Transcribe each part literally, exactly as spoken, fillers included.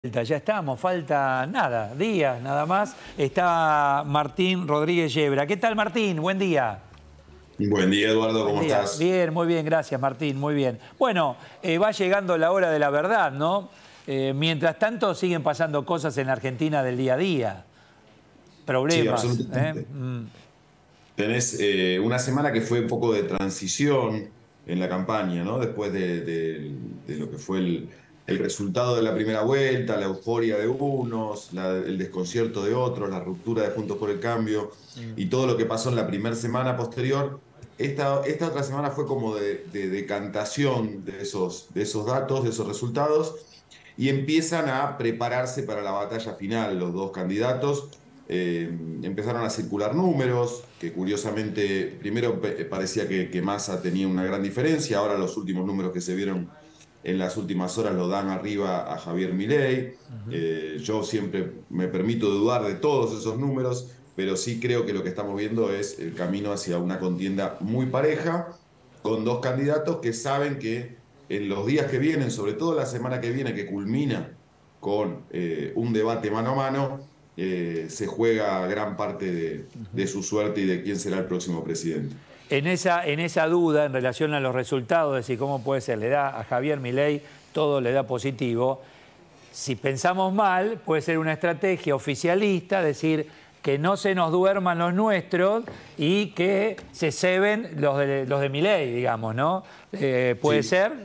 Ya estamos, falta nada, días nada más. Está Martín Rodríguez Yebra. ¿Qué tal, Martín? Buen día. Buen día, Eduardo, Buen ¿cómo día. estás? Bien, muy bien, gracias, Martín, muy bien. Bueno, eh, va llegando la hora de la verdad, ¿no? Eh, mientras tanto, siguen pasando cosas en Argentina del día a día. Sí, Problemas, ¿eh? absolutamente. Mm. Tenés eh, una semana que fue un poco de transición en la campaña, ¿no? Después de, de- de lo que fue el, el resultado de la primera vuelta, la euforia de unos, la- el desconcierto de otros, la ruptura de Juntos por el Cambio y todo lo que pasó en la primera semana posterior. Esta, esta otra semana fue como de, de decantación de esos, de esos datos, de esos resultados, y empiezan a prepararse para la batalla final los dos candidatos. Eh, empezaron a circular números, que curiosamente primero parecía que, que Massa tenía una gran diferencia, ahora los últimos números que se vieron en las últimas horas lo dan arriba a Javier Milei. Eh, yo siempre me permito dudar de todos esos números, pero sí creo que lo que estamos viendo es el camino hacia una contienda muy pareja, con dos candidatos que saben que en los días que vienen, sobre todo la semana que viene, que culmina con eh, un debate mano a mano, eh, se juega gran parte de, de su suerte y de quién será el próximo presidente. En esa, en esa duda en relación a los resultados, de decir cómo puede ser, le da a Javier Milei, todo le da positivo. Si pensamos mal, puede ser una estrategia oficialista, decir que no se nos duerman los nuestros y que se ceben los de, los de Milei, digamos, ¿no? Eh, puede Sí, ser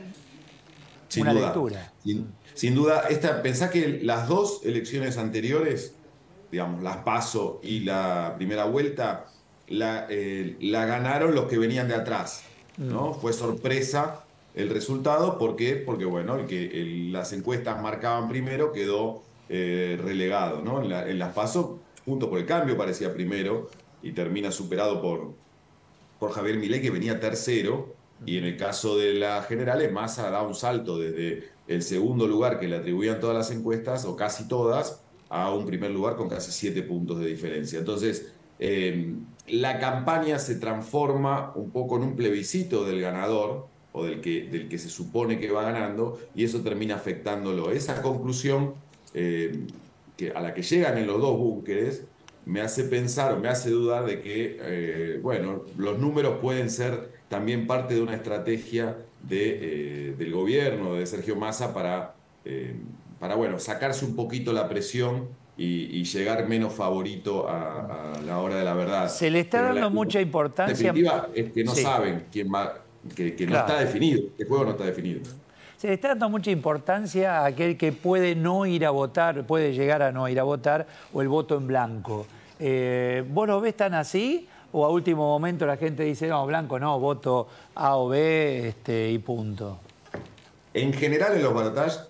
sin una duda. lectura. Sin, sin duda, esta, pensá que las dos elecciones anteriores, digamos, las PASO y la primera vuelta, la, eh, la ganaron los que venían de atrás, ¿no? Fue sorpresa el resultado. ¿Por qué? Porque, bueno, el que el- las encuestas marcaban primero quedó eh, relegado, ¿no? En, la- en las PASO, Juntos por el Cambio parecía primero y termina superado por, por Javier Milei, que venía tercero, y en el caso de las generales, Massa da un salto desde el segundo lugar que le atribuían todas las encuestas, o casi todas, a un primer lugar con casi siete puntos de diferencia. Entonces, eh, la campaña se transforma un poco en un plebiscito del ganador, o del que, del que se supone que va ganando, y eso termina afectándolo. Esa conclusión eh, que, a la que llegan en los dos búnkeres me hace pensar o me hace dudar de que, eh, bueno, los números pueden ser también parte de una estrategia de, eh, del gobierno, de Sergio Massa, para, eh, para, bueno, sacarse un poquito la presión y, y llegar menos favorito a, a la hora de la verdad. Se le está Pero la dando mucha importancia. definitiva es que no Sí, saben quién va, que, que no está claro. definido, el juego no está definido. Se le está dando mucha importancia a aquel que puede no ir a votar, puede llegar a no ir a votar, o el voto en blanco. Eh, ¿Vos lo ves tan así? ¿O a último momento la gente dice, no, blanco no, voto A o B este, y punto? En general, en los balotajes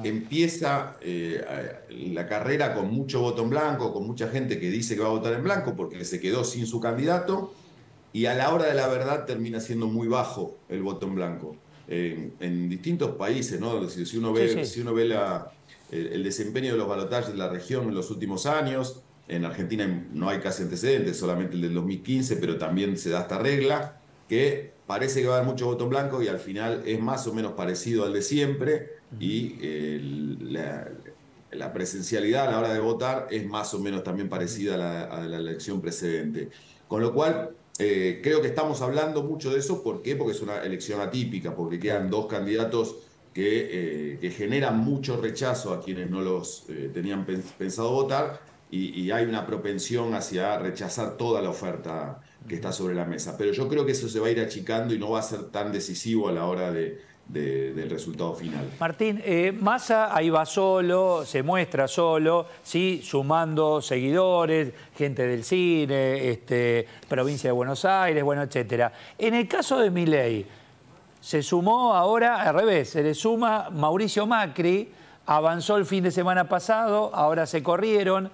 empieza eh, la carrera con mucho voto en blanco, con mucha gente que dice que va a votar en blanco porque se quedó sin su candidato, y a la hora de la verdad termina siendo muy bajo el voto en blanco. En, en distintos países, ¿no? Si, si uno Sí, ve, sí. si uno ve la, el, el desempeño de los balotajes de la región en los últimos años, en Argentina no hay casi antecedentes, solamente el del dos mil quince, pero también se da esta regla, que parece que va a haber mucho voto en blanco y al final es más o menos parecido al de siempre, y eh, la, la presencialidad a la hora de votar es más o menos también parecida a la, a la elección precedente. Con lo cual, eh, creo que estamos hablando mucho de eso. ¿Por qué? Porque es una elección atípica, porque quedan Claro. dos candidatos que, eh, que generan mucho rechazo a quienes no los eh, tenían pensado votar, y, y hay una propensión hacia rechazar toda la oferta que está sobre la mesa. Pero yo creo que eso se va a ir achicando y no va a ser tan decisivo a la hora de, de, del resultado final. Martín, eh, Massa ahí va solo, se muestra solo, sí, sumando seguidores, gente del cine, este, provincia de Buenos Aires, bueno, etcétera. En el caso de Milei, se sumó ahora, al revés, se le suma Mauricio Macri, avanzó el fin de semana pasado, ahora se corrieron.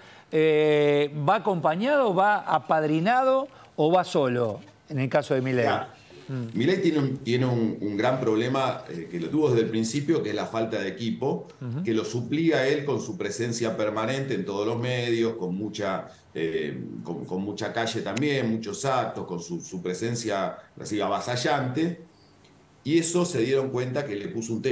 Eh, ¿Va acompañado, va apadrinado o va solo en el caso de Milei? Ya, Milei tiene un, tiene un, un gran problema, eh, que lo tuvo desde el principio, que es la falta de equipo, que lo suplía él con su presencia permanente en todos los medios, con mucha, eh, con, con mucha calle también, muchos actos, con su, su presencia así avasallante, y eso se dieron cuenta que le puso un techo.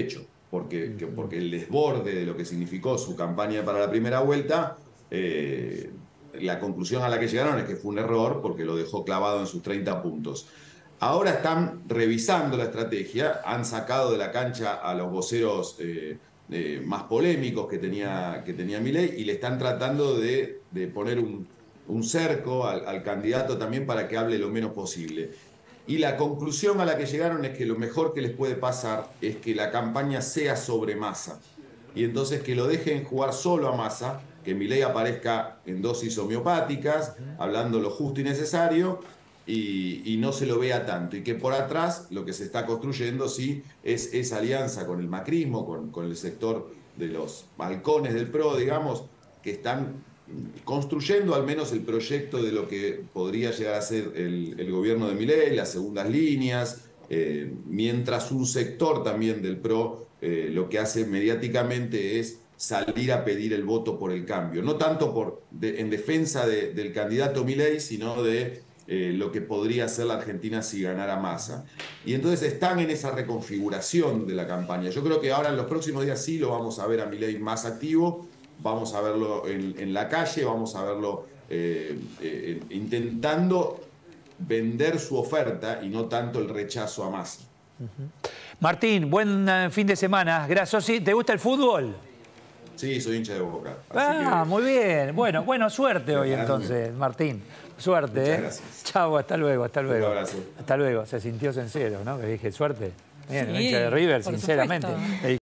porque, que, porque el desborde de lo que significó su campaña para la primera vuelta, eh, la conclusión a la que llegaron es que fue un error porque lo dejó clavado en sus treinta puntos. Ahora están revisando la estrategia, han sacado de la cancha a los voceros eh, eh, más polémicos que tenía, que tenía Milei y le están tratando de, de poner un, un cerco al, al candidato también para que hable lo menos posible. Y la conclusión a la que llegaron es que lo mejor que les puede pasar es que la campaña sea sobre Massa. Y entonces que lo dejen jugar solo a Massa, que Milei aparezca en dosis homeopáticas, hablando lo justo y necesario, y, y no se lo vea tanto. Y que por atrás lo que se está construyendo, sí, es esa alianza con el macrismo, con, con el sector de los balcones del P R O, digamos, que están construyendo al menos el proyecto de lo que podría llegar a ser el, el gobierno de Milei, las segundas líneas, eh, mientras un sector también del P R O eh, lo que hace mediáticamente es salir a pedir el voto por el cambio. No tanto por, de, en defensa de, del candidato Milei, sino de eh, lo que podría ser la Argentina si ganara Massa. Y entonces están en esa reconfiguración de la campaña. Yo creo que ahora en los próximos días sí lo vamos a ver a Milei más activo, vamos a verlo en, en la calle, vamos a verlo eh, eh, intentando vender su oferta y no tanto el rechazo a Massa. Uh-huh. Martín, buen uh, fin de semana. Gracias. ¿Te gusta el fútbol? Sí, soy hincha de Boca. Ah, que... muy bien. Bueno, bueno, suerte hoy entonces, Martín. Suerte. Muchas ¿eh? Gracias. Chau, hasta luego, hasta luego. Un abrazo. Hasta luego. Se sintió sincero, ¿no? Que dije suerte. Bien, sí, hincha de River, por sinceramente. supuesto.